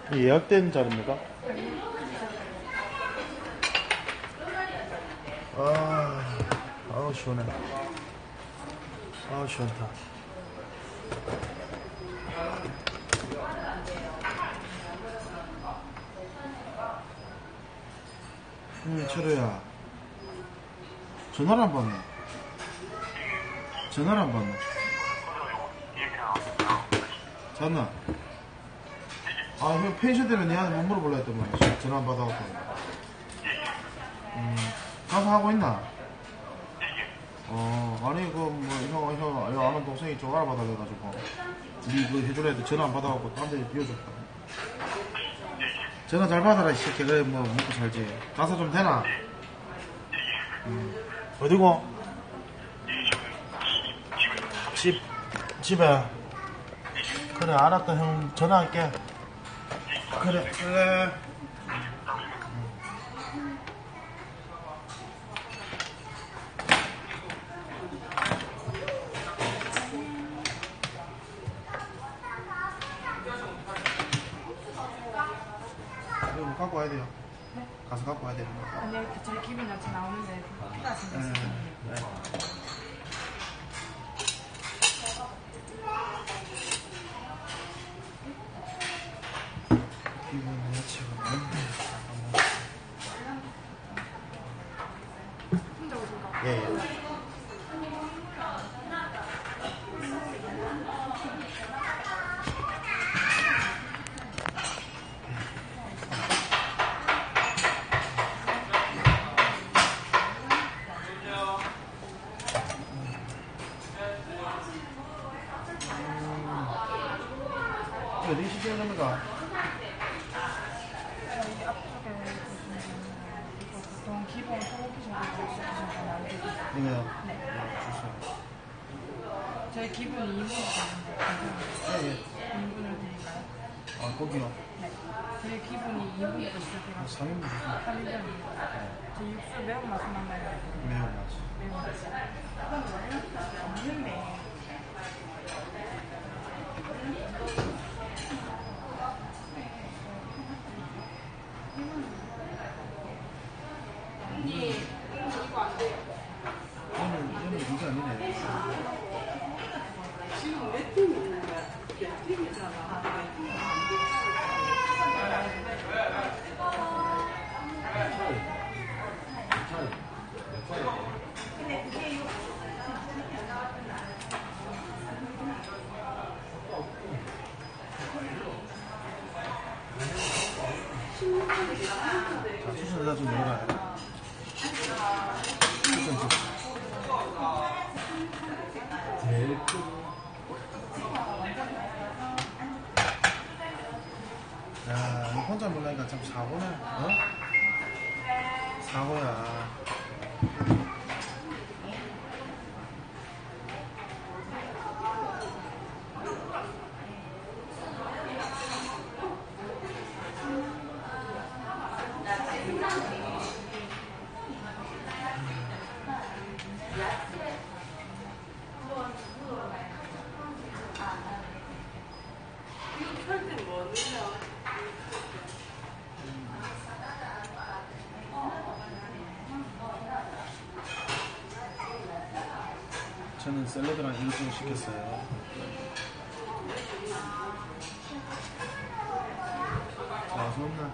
예약된 자리입니다. 아우 시원해. 아우 시원하다. 철우야, 전화를 안 받네. 전화를 안 받네. 잤나? 형 펜션 때문에 니한테 못 물어볼라 했단 말이야. 전화 안 받아갖고. 가서 하고 있나? 아니 형 아는 동생이 좀 알아봐달래가지고 니 그 해줄라 해도 전화 안 받아갖고 딴 데 비워줬다. 전화 잘 받아라 이 새끼. 그래 뭐 먹고 살지. 가서 좀 되나? 어디고? 집에. 그래 알았다. 형 전화할게. 그래. 이거 갖고 와야 돼요. 네? 가서 갖고 와야 돼요. 아니요, 저희 기분 같이 나오는데 필요하신데 네. 기분 야채가 뭔데? 혼자 오신가? 예. 어디 시켜야 됩니까? 저희 앞쪽에 보시면 이거 보통 기본 소고기 정도 시키시면 안 되고 이거요? 네. 주세요. 저희 기본이 2인분이 되는데 예. 2인분을 드릴까요? 아, 고기요? 네. 저희 기본이 2인분부터 시작해가지고 3인분 주세요. 3인분이에요. 저 육수 매운맛은 맞나요? 매운맛. 매운맛. 없는데 얘는 이게 아니네. 지금 몇 팀이 있는 거야? 몇 팀이잖아. 자, 수선사 좀 열어요. 수선 좀. 야, 이거 혼자 몰라니까 참 사고네. 어? 사고야. 설때 뭐 넣냐? 저는 샐러드랑 이것저것 시켰어요. 자, 손나.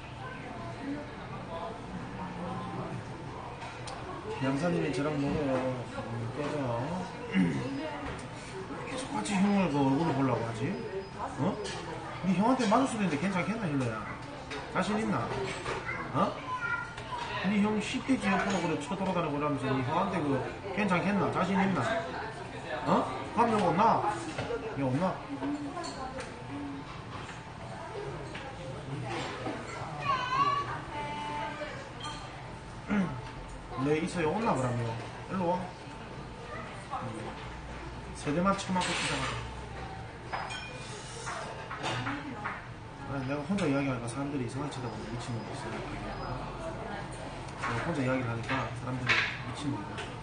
양사님이 저랑 먹어요. 깨져. 계속같이 형을 그 얼굴을 보려고 하지? 어? 니 형한테 맞을 수도 있는데 괜찮겠나, 힐러야? 자신 있나? 어? 니 형 쉽게 지역번호 그래 쳐돌아다니고 이러면서 니 형한테 그 괜찮겠나? 자신 있나? 어? 그럼 형 없나? 형 없나? 네 있어요. 온나 그러면 일로 와. 세대만 쳐맞고 치자마자. 아니, 내가 혼자 이야기하니까 사람들이 이상하게 쳐다보고 미친놈이 있어요. 내가 혼자 이야기를 하니까 사람들이 미친놈이야.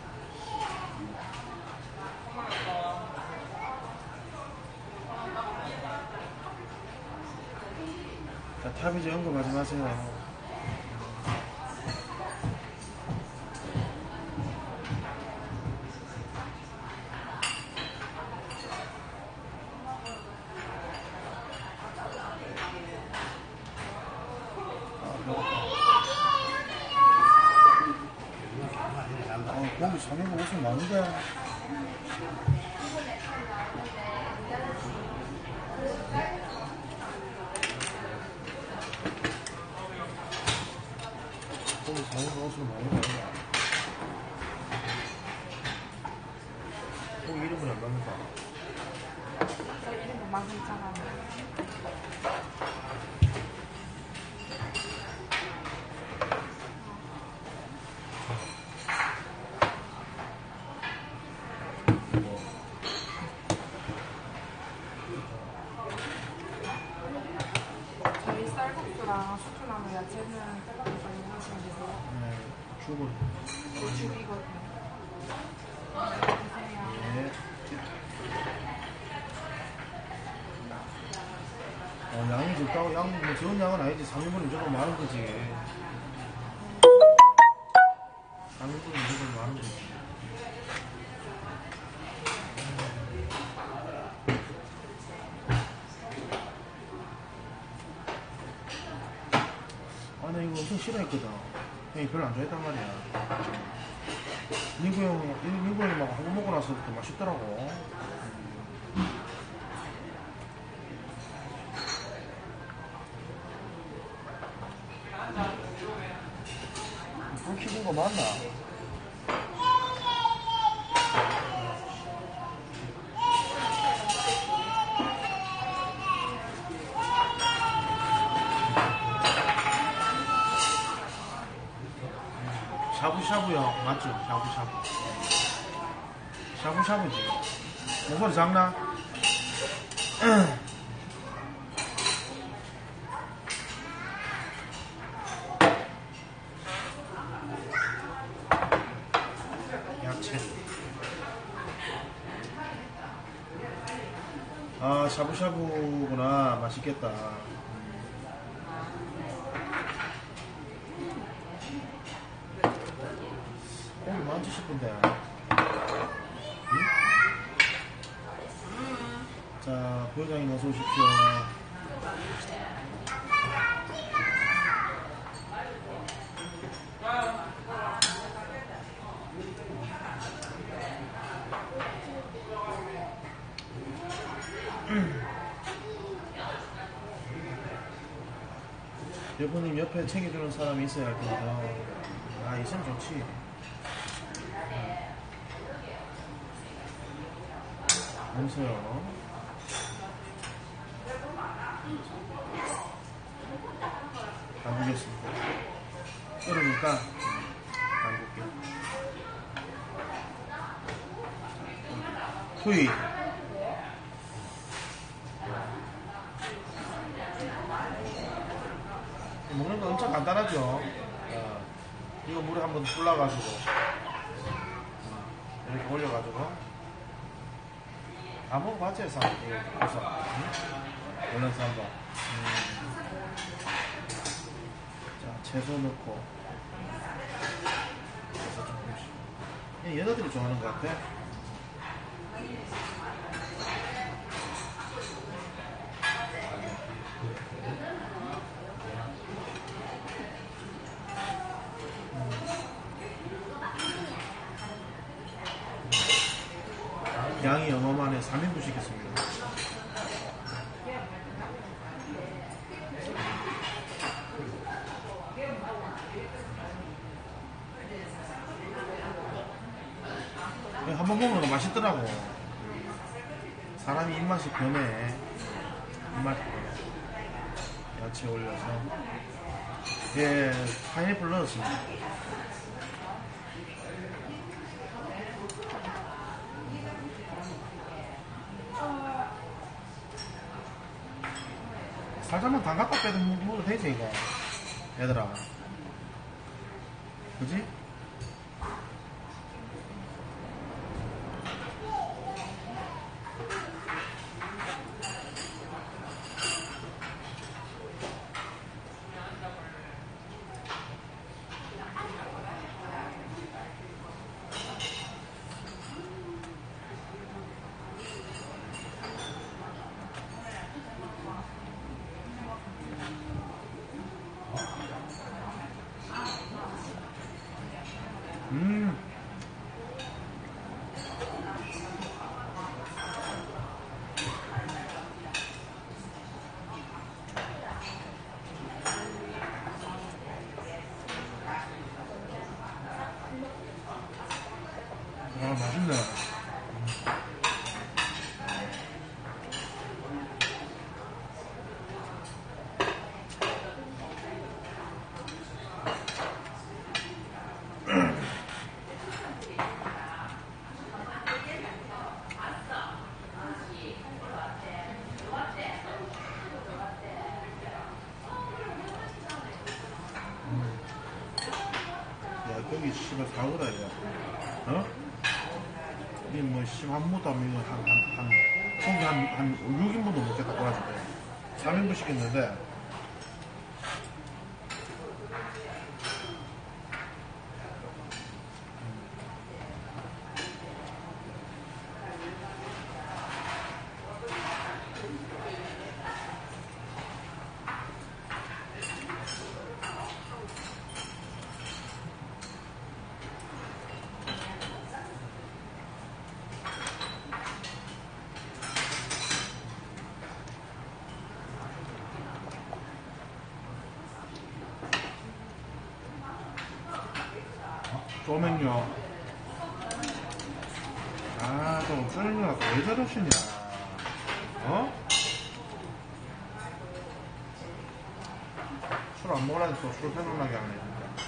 자, 탑이지 언급하지 마세요. 고기 3인분 옷이 많은데. 고기 4인분 옷이 많은데. 고기 1인분이 얼마입니까? 저 이름은 13,000원. 저희 쌀국수랑 수주나물 야채는 뜨겁게 가져가시면 되세요. 네, 죽을. 네, 죽이거든요. 드세요. 네. 양이 적다고, 뭐, 적은 양은 아니지. 3인분이 무조건 많은 거지. 3인분이 무조건 많은 거지. 아, 나 이거 엄청 싫어했거든. 형이 별로 안 좋아했단 말이야. 민구 형이 막 하고 먹고 나서부터 맛있더라고. 불 켜진 거 맞나? 샤브샤브요. 맞죠? 샤브샤브. 샤브샤브지. 목소리 작나? 야채. 아, 샤브샤브구나. 맛있겠다. 고기 많지 싶은데. 응? 자, 부회장님 어서 오십시오. 대표님 옆에 챙겨주는 사람이 있어야 할 텐데. 아, 있으면 좋지. 안녕하세요. 담그겠습니다. 끓으니까 담글게요. 후이. 먹는 거 엄청 간단하죠. 이거 물에 한번 불러가지고 이렇게 올려가지고 다 먹어봤지, 사 이거 고사. 원래서 한번. 자, 채소 넣고. 채소 조금씩. 여자들이 좋아하는 것 같아. 양이 어마어마하네. 3인분 시켰습니다. 한번 먹으면 맛있더라고. 사람이 입맛이 변해. 입맛이 변해. 야채 올려서. 예, 파인애플 넣었습니다. 살짝만 담갔다 빼도 먹어도 되지, 이거. 얘들아. 그지? 여기 씨발 사고다 이거. 어? 이뭐 씨발 한 무도 안 먹으면 한 고기 한 6인분도 먹겠다 꼬라지고 3인분 시켰는데 소맥요. 아, 또 썰느라 왜 저러시냐. 어? 술 안 먹으라니까 술 생각나게 하네, 진짜.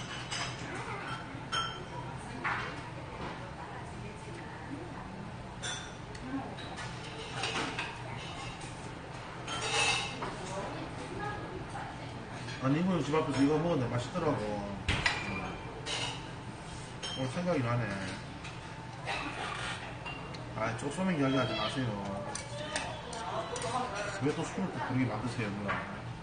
아니, 이모님 집 앞에서 이거 먹었는데 맛있더라고. 오늘 생각이 나네. 아, 쪼소맥 이야기 하지 마세요. 왜 또 술을 또 그렇게 만드세요, 누나?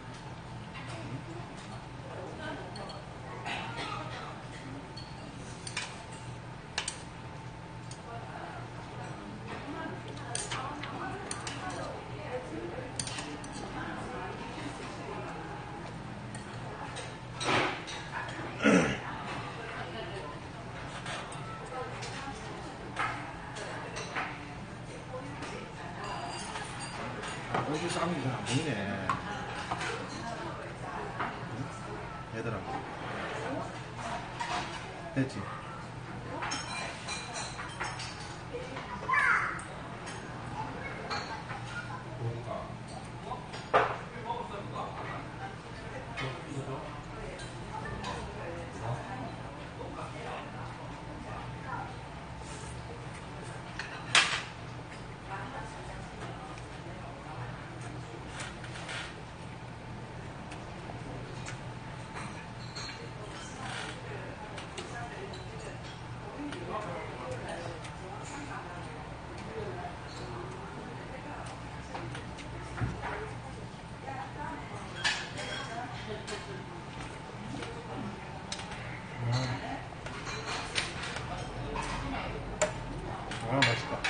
얼굴 싸움이 잘 안 보이네. 응? 얘들아. 됐지? 아, 맛있다.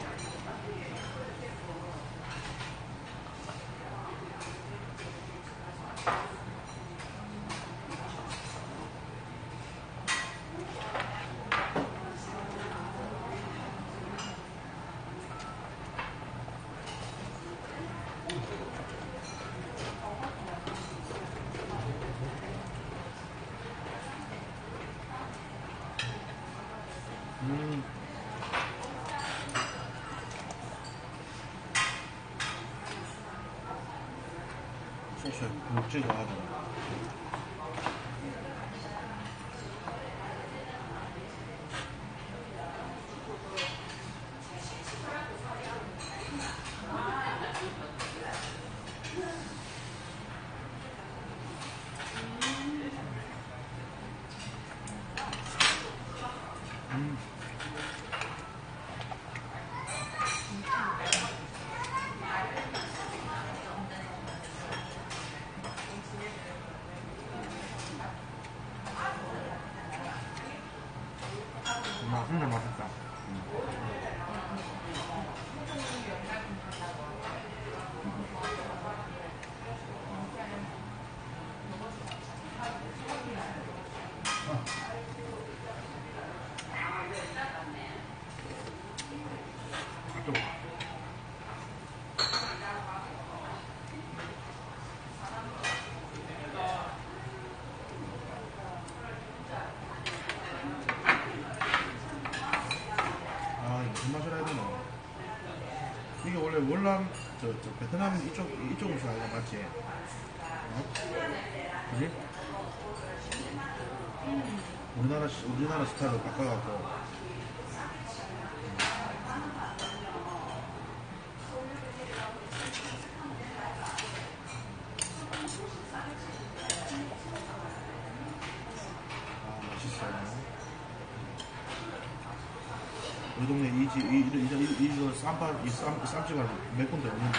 음. 소스에 묵지가 하잖아. 진짜 맛있다. 아, 이거 무슨 맛이라 해야 되나? 이게 원래 월남, 저 베트남 이쪽 음식 아이가 맞지? 어? 그지? 우리나라 스타일로 바꿔갖고. 아, 맛있어요. 우리 동네 이거 쌈집가 몇 군데 없는데.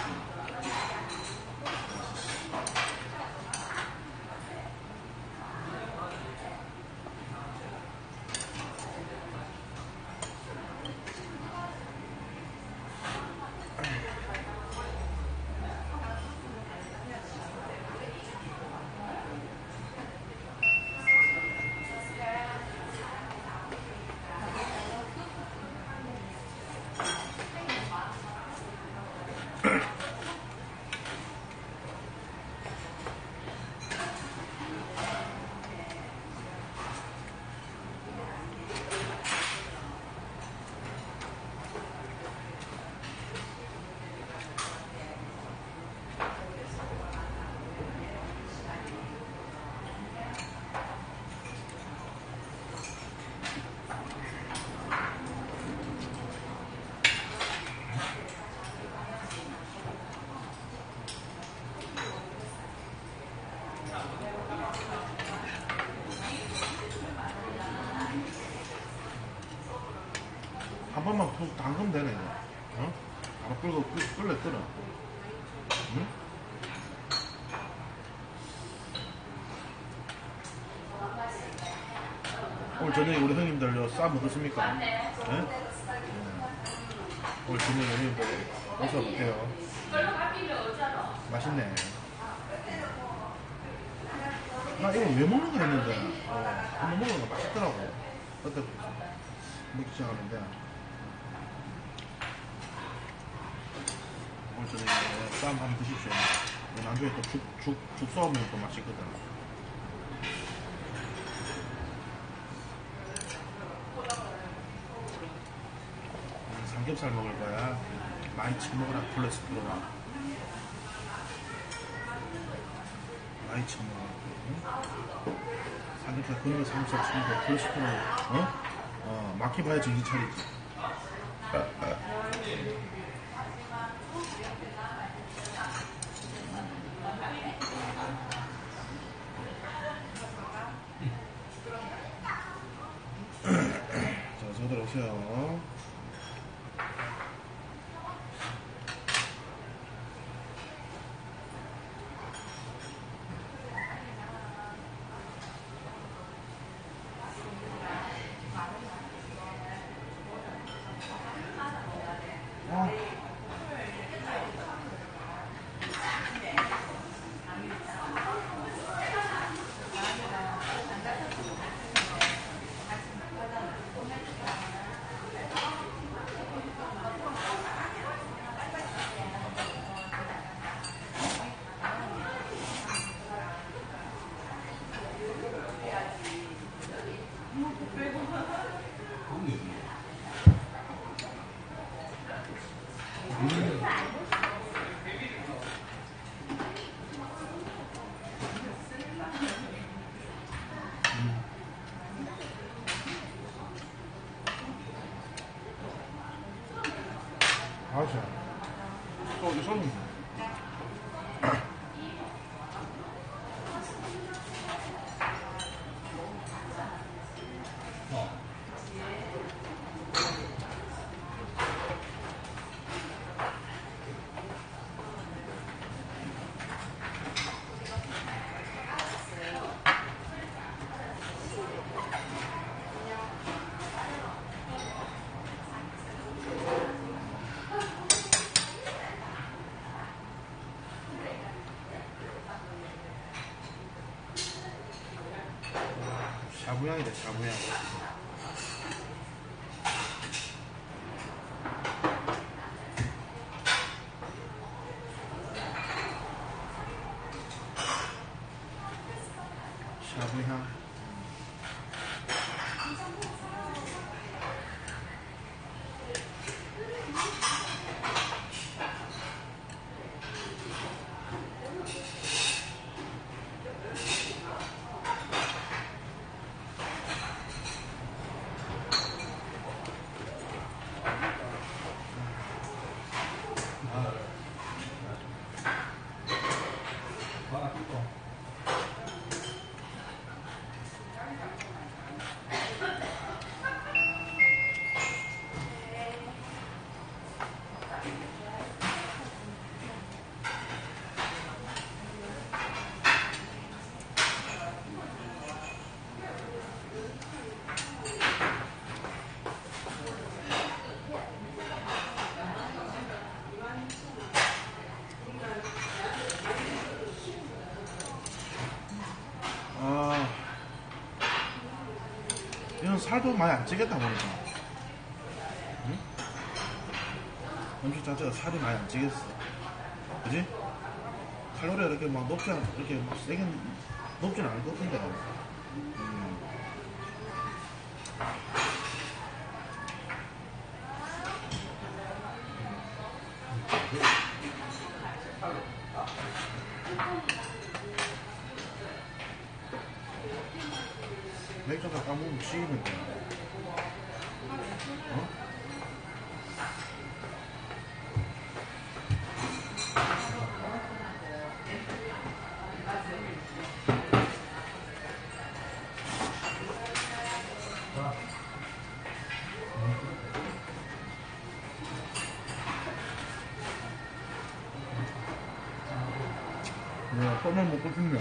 한 번만 푹 담그면 되네, 이거. 어? 바로 끓여. 응? 오늘 저녁에 우리 형님들 쌈 어떻습니까? 네? 오늘 저녁에 형님들 어서 어때요? 맛있네. 나 이거 왜 먹는가 했는데, 한번 먹으니까 맛있더라고. 그때 먹기 시작하는데. 오늘 저녁에 쌈 한번 드십시오. 나중에 또 죽 쏘면 또 맛있거든. 삼겹살 먹을 거야. 많이 처먹어라, 콜레스테롤아. 많이 처먹어. 응? 삼겹살, 그런 거 삼겹살 처먹고 콜레스테롤, 막혀봐야 정신 차리지. 자, 저들 오세요. 맞아. 또 손님. 샤브양이다, 샤브양. 샤브향. 살도 많이 안 찌겠다 보니까. 응? 음식 자체가 살이 많이 안 찌겠어. 그지? 칼로리가 이렇게 막 높지 않, 이렇게 막 세게 높진 않을 것 같은데. 맥주 다 까먹으면 지기는데. 어? 내가 뻔만 먹고 싶네.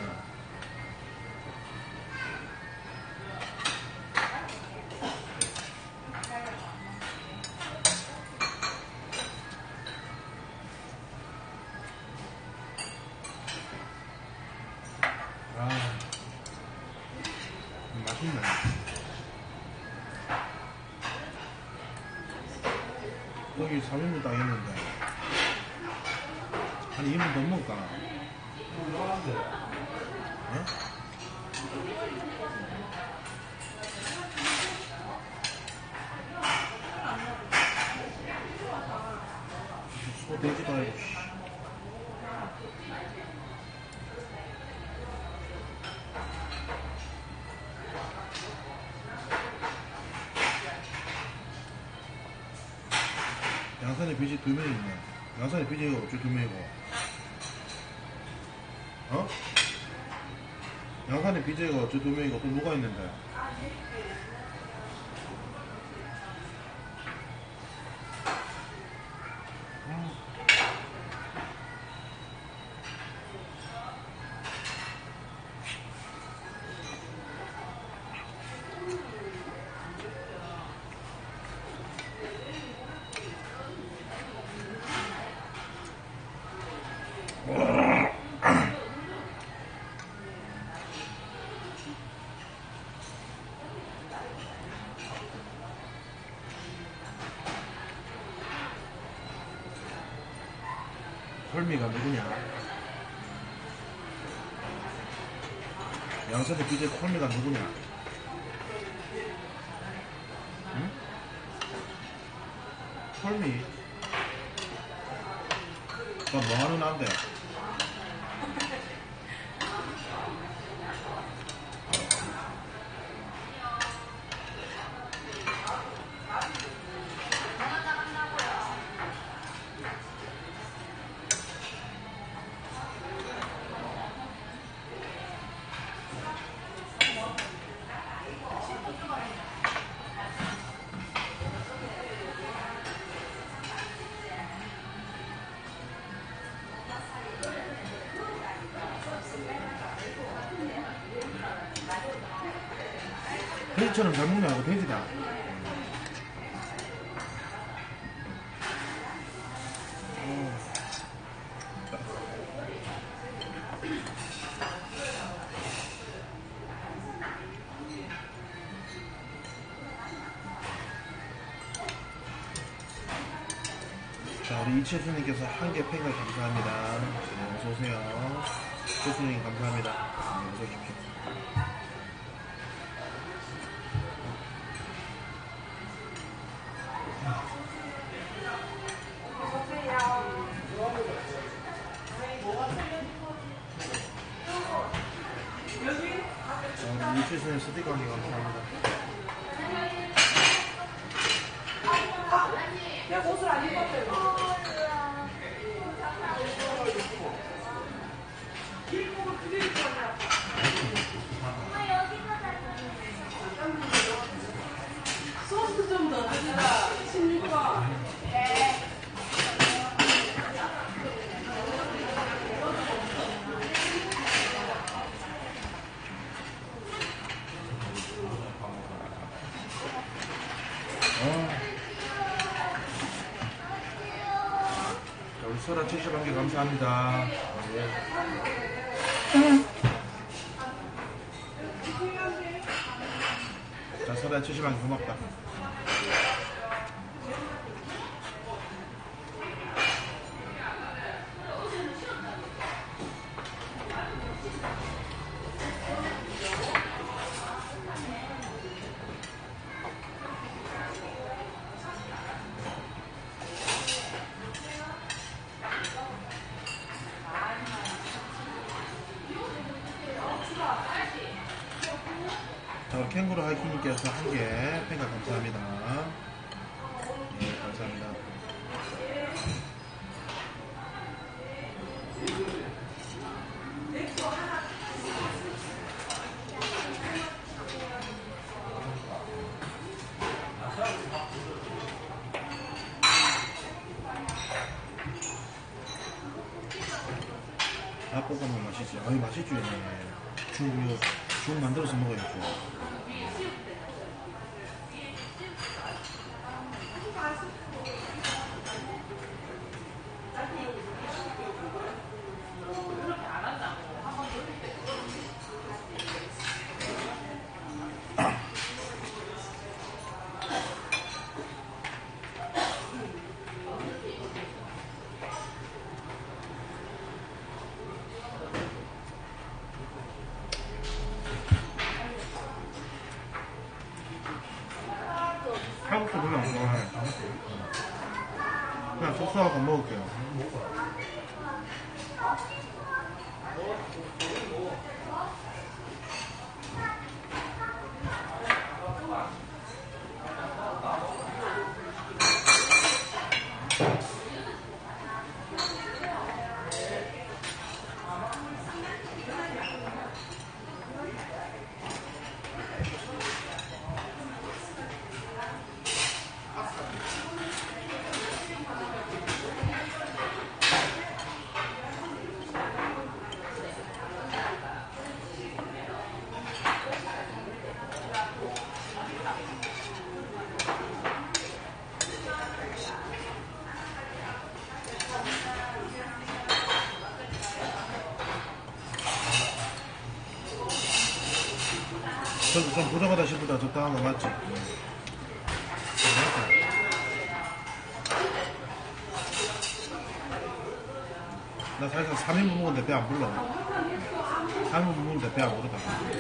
아, 맛있네. 거기 3인분 딱 했는데 한 2인분 더 먹을까? 어? 소 돼지도 아니고 씨. 양산에 빚이 2명 있네. 양산에 빚이 어째 2명이고? 어? 양산에 빚이 어째 2명이고 또 누가 있는데? 헐미가 누구냐? 양산에 빚이 헐미가 누구냐? 응? 헐미? 너 뭐하는 난데? 돼지처럼 잘 먹냐? 이거 돼지다. 자, 우리 이채수님께서 한 개 팬가 감사합니다. 네, 어서오세요. 채수님 감사합니다. 네, 어서오십시오. 자, 우리 이채수님 스티커 한 개 감사합니다. 내가 옷을 안 입었어요. 소스 좀 더 드시라. 16번. 자, 우리 설아 71개 감사합니다. 예. 자, 설아 나 조심하게 고맙다. 자, 캥거루 하이킹님께서 한 개 팬가 감사합니다. 예, 감사합니다. 닭볶음면 맛있지? 아유, 맛있죠, 얘네. 죽 만들어서 먹어야죠. 칼국수 별로 안 좋아해. 그냥 소스하고 먹을게요. 저도 좀 부족하다 싶다 적당한 거 맞지? 나 사실 3인분 먹었는데 배 안 불러. 3인분 먹었는데 배 안 부르다.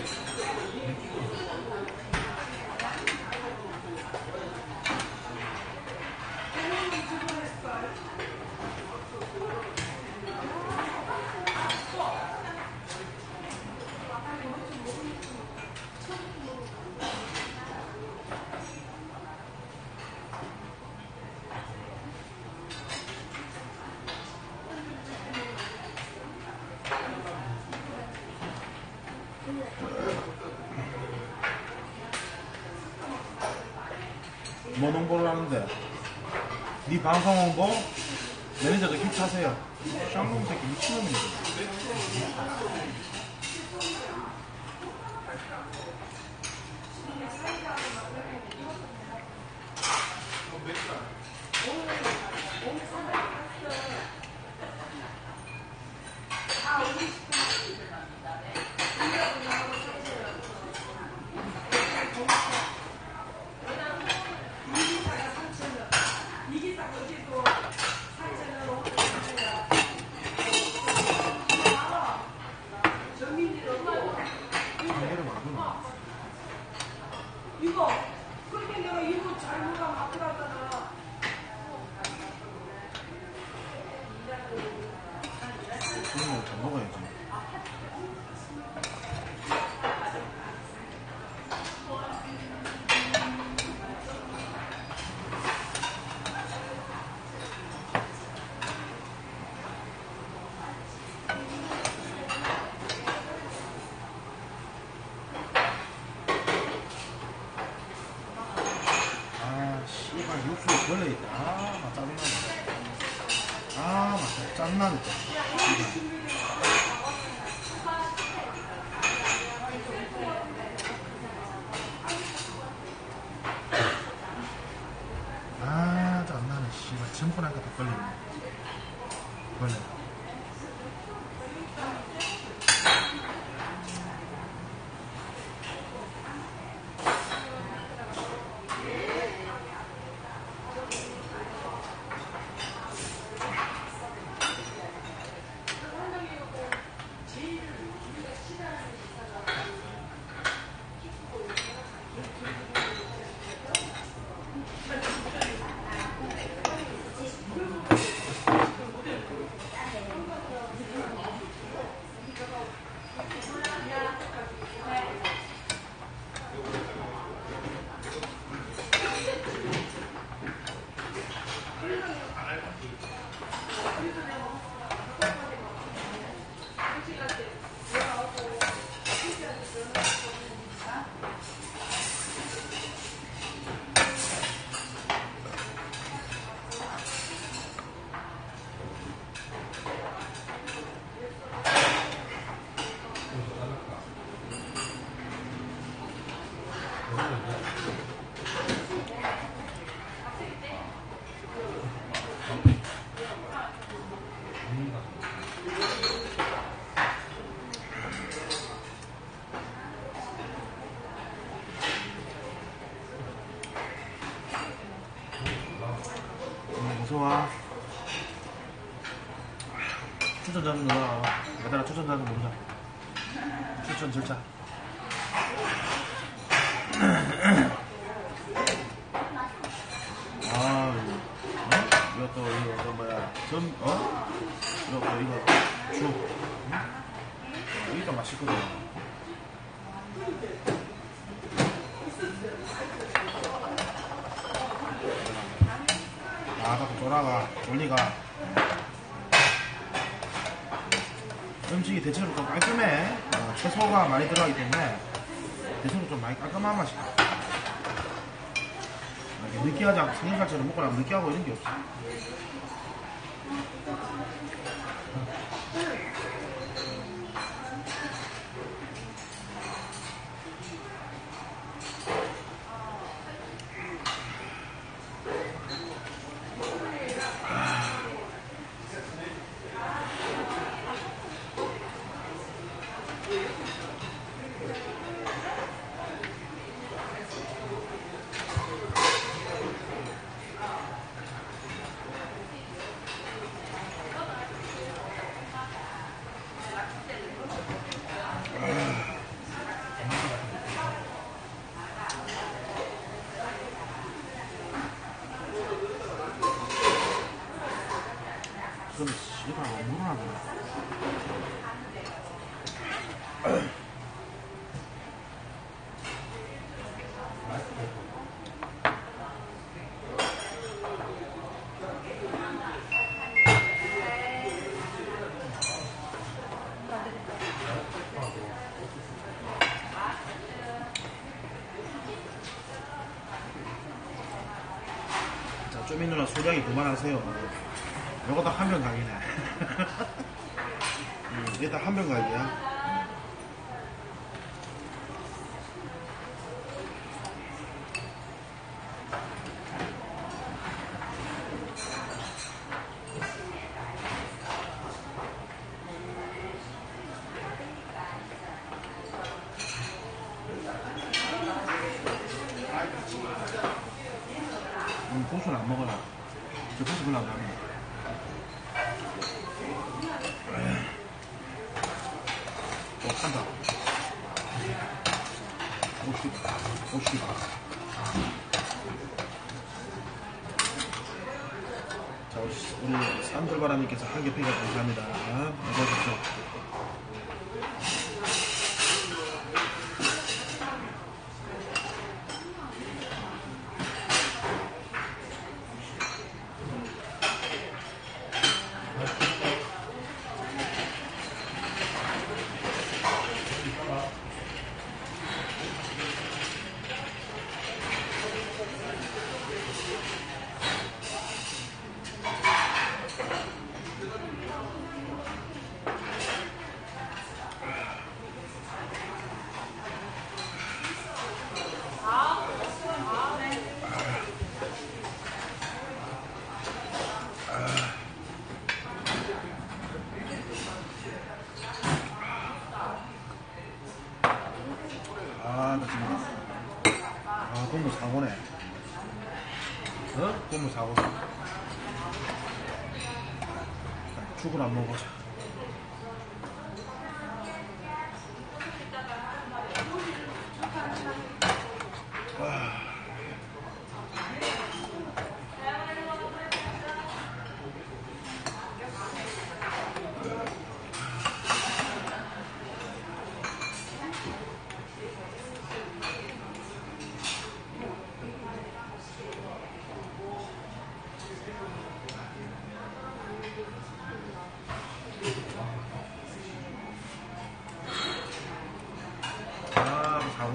뭔 홍보를 하는데? 네 방송 홍보? 매니저도 힙하세요. 쌍놈 새끼 미친놈이네. 이거 그렇게 내가 이거 잘못하면 앞에 갔다가 그런 거 잘 먹어야지. 씨발 육수에 걸려있다. 막 짜증나네. 막 짜증나네. 짜증나네. 씨발 전분하니까 더 걸리네. 걸려. 어서와. 추천자는 누가 얘들아, 추천자는 누구냐? 추천 절차. 아, 이것도 이거 뭐야? 이거 죽. 이게 또 맛있거든. 나도 돌아가, 졸리가. 음식이 대체로 좀 깔끔해. 채소가 많이 들어가기 때문에 대체로 좀 많이 깔끔한 맛이야. 느끼하지 않고 삼겹살처럼 먹고 나면 느끼하고 이런 게 없어. 그럼 씨발 물을 안 먹어. 자, 쪼미 누나 소리하기 그만하세요. 이것도 한 병 가기네. 일단 한 병 가기야. 고수는 안 먹어요. 저 고수 별로 안 나네. 한다. 오씨. 자, 우리 산돌바람님께서 한 개 팩에 감사합니다. 어서오십시오. 나 지금 공무 사고네. 공무 사고. 죽을 안 먹어보자.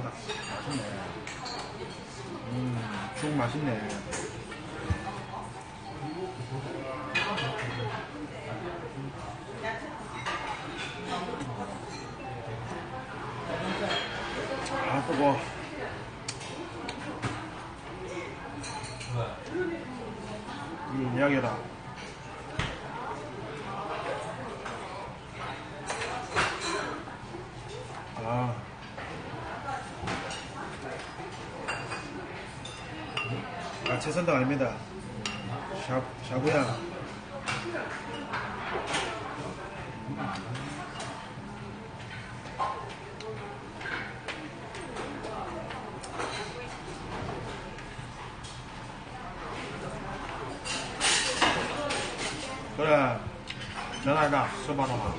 맛있네. 죽 맛있네. 아, 뜨거워. 이야기해라. 아. 아, 채선당 아닙니다. 샤브야. 그래. 전화해라. 써봐라.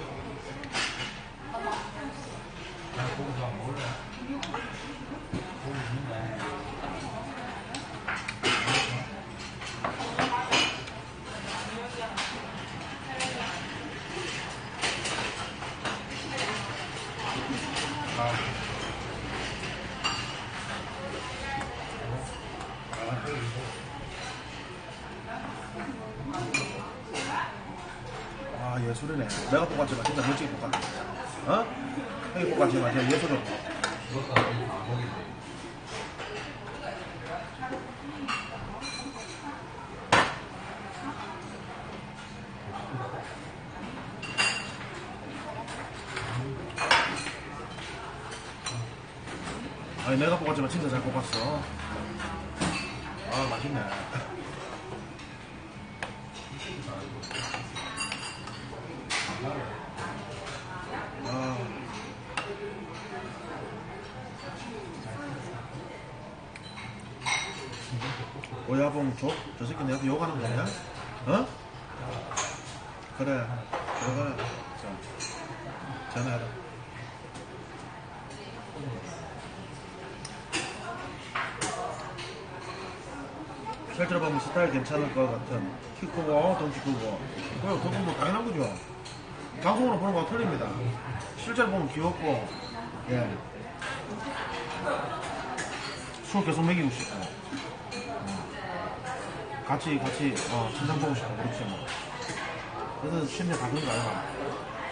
아, 예술이네. 내가 볶았지만 진짜 멋지게 볶았네. 어? 형이 볶았지만 진짜 예술을. 아니, 내가 볶았지만 진짜 잘 볶았어. 아, 맛있네. 아. 오야봉 줘? 저 새끼 내가 욕하는 거냐? 어? 그래. 들어가. 전화해라. 실제로 보면 스타일 괜찮을 것 같은 키 크고 덩치 크고 그건 뭐 당연한 거죠. 방송으로 보는 거랑 틀립니다. 실제로 보면 귀엽고 예. 술 계속 먹이고 싶고 같이 친장 보고 싶고 그렇지 뭐. 그래서 심리 다 그런 거 아니야.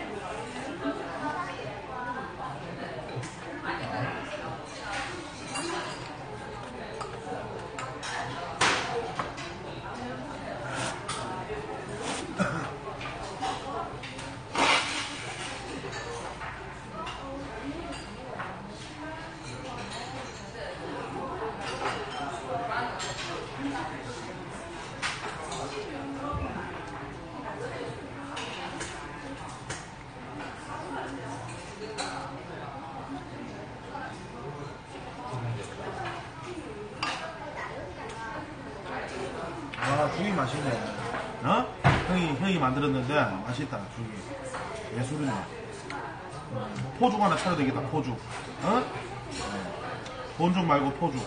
아, 죽이 맛있네. 어? 형이 만들었는데 맛있다, 죽이. 예술이네. 포죽 하나 차려야 되겠다, 포죽. 어? 본죽 말고 포죽.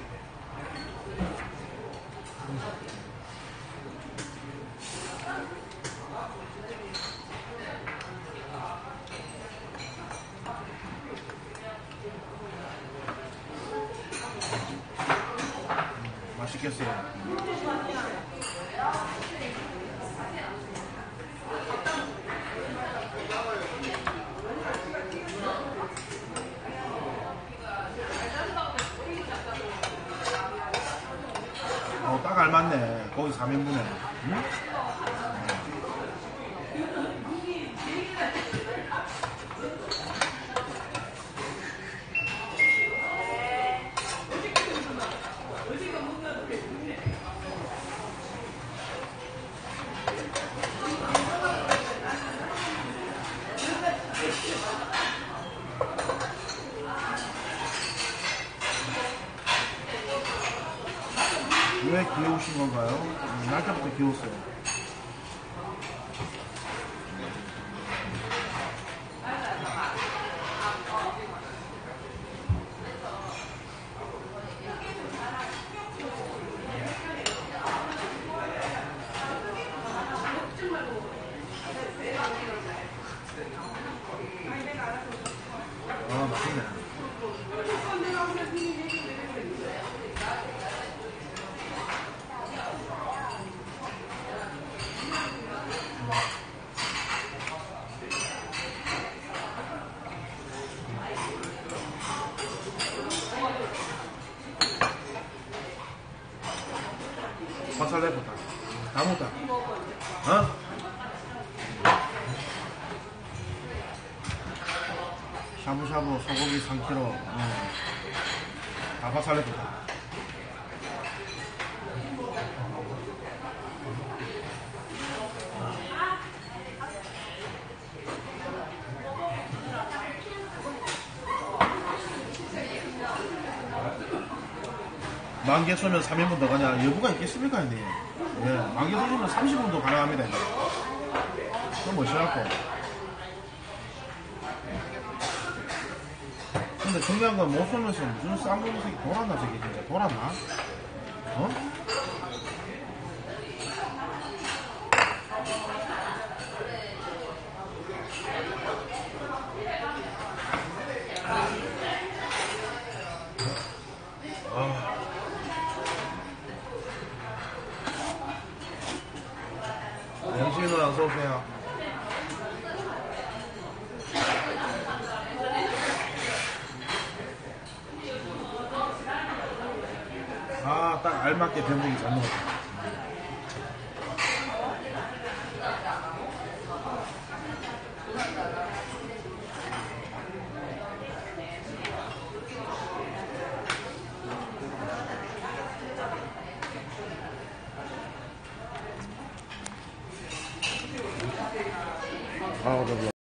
맛있겠어요. 딱 알맞네. 거기 3인분에. 응? 왜 귀여우신 건가요? 날 때부터 귀여웠어요. 아, 맛있네. 바바살레부터 다 먹다. 어? 샤브샤브 소고기 3kg. 바바살레부터. 만개 쏘면 3인분 더 가냐? 여부가 있겠습니까, 형님? 예, 만개 쏘면 30분도 가능합니다, 형님. 그럼 뭐 싫어갖고. 근데 중요한 건 못 쏘면서 무슨 쌍놈 새끼 돌았나, 저기 진짜. 돌았나? 어? 영신은 어서오세요. 아, 딱 알맞게 병목이 잘 먹었다. 아,